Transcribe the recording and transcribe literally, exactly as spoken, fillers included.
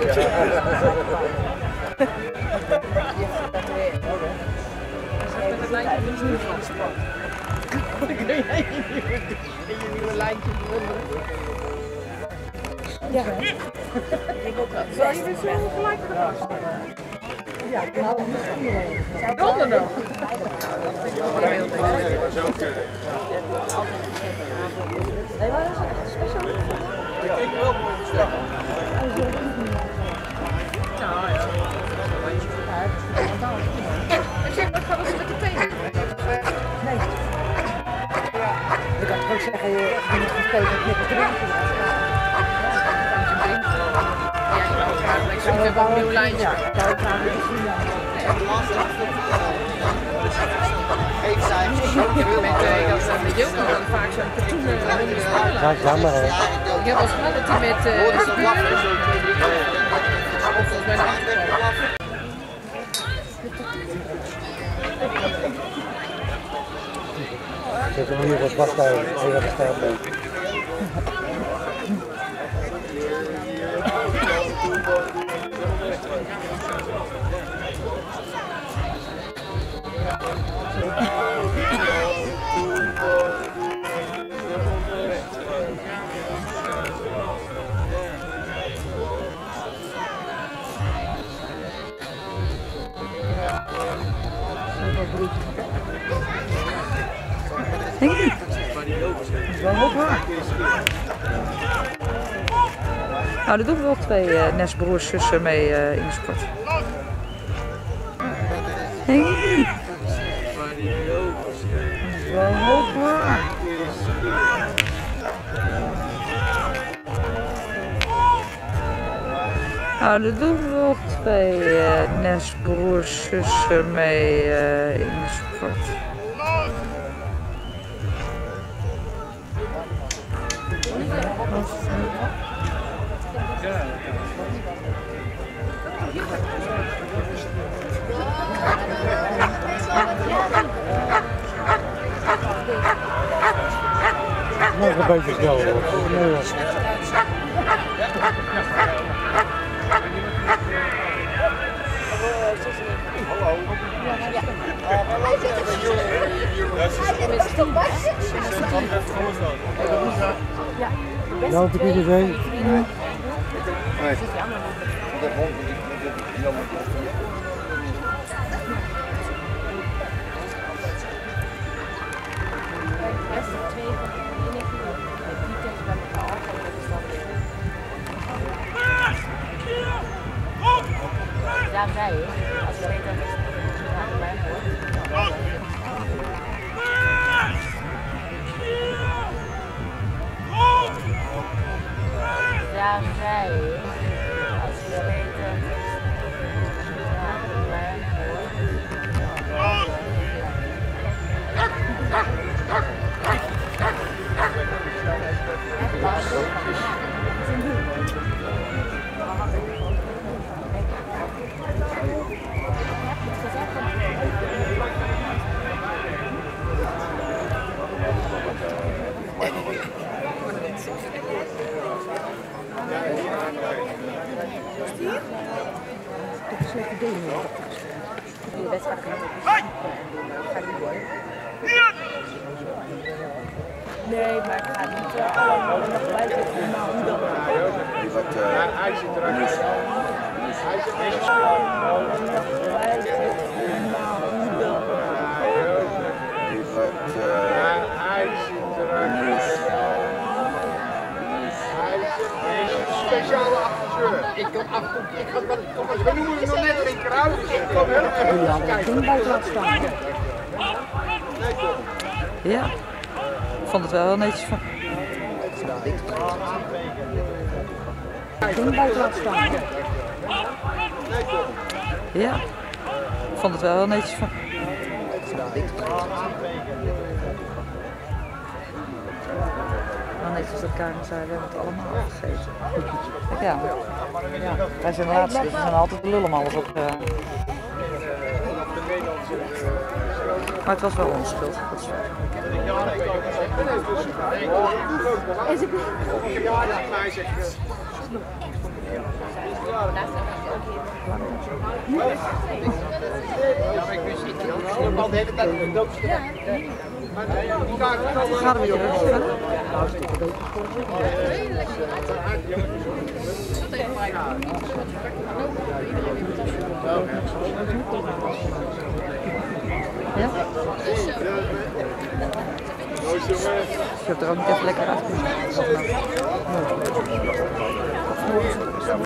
Het lijntje van de transport. Dan kun jij je nieuwe lijntje bewonderen. Ja. Zou je weer zo gelijk gedaan? Ja, ik had hem niet Donder nog. Nee, maar dat is echt speciaal. Ik denk wel mooi te zeggen. Ja, ja. Ik zeg, wat gaan ze met de tenen? Nee. Ik kan ook zeggen, je moet gaan spelen met de drinken. Ik heb een nieuw lijntje. Met Joke dan vaak zo'n katoenen onder de spoiler. Ja, jammer hè. Ik heb al gehad dat hij met spieren of volgens mij naar achter kwam. Zet hem hier wat wacht bij, even wat staan bij. Denk ik niet. Dat is wel hoog waar. Nou, er doen wel twee uh, nestbroers, zussen mee uh, in de sport. Denk ik niet. Dat is wel hoog waar. Nou, er doen wel twee uh, nestbroers, zussen mee uh, in de sport. Nog een beetje snel wordt. Nee, nou, heb ik iedereen. Ja, zij, als je weet dat het ja, bij hoort. Ja, zij, als je weet dat het ja, bij Slechte dingen. die wedstrijd gaat niet worden. Nee, maar het gaat niet uh, allemaal nog buiten. Nou, hoe dan? Hij zit eruit. Hij zit eruit. Hij zit eruit. Hij is een speciale adviseur. Ik kom af, ik ga wel, we noemen hem nog net een keer uit. Ik kom heel even kijken. Ja, ik vond het wel heel netjes van. Ding buiten laten staan. Ja, ik vond het wel heel netjes van. Dan netjes dat Karen zei, we hebben het allemaal afgegeten. Ja, ja, wij zijn de laatste, dus we zijn altijd de lul om alles op. Uh... Maar het was wel onschuld. Dat is waar. Is het niet? Ja, maar ik wist niet. Ik heb al de hele tijd een dood. Maar die kaart Gaat het weer terug? Ja? Ik heb er ook niet even lekker uit.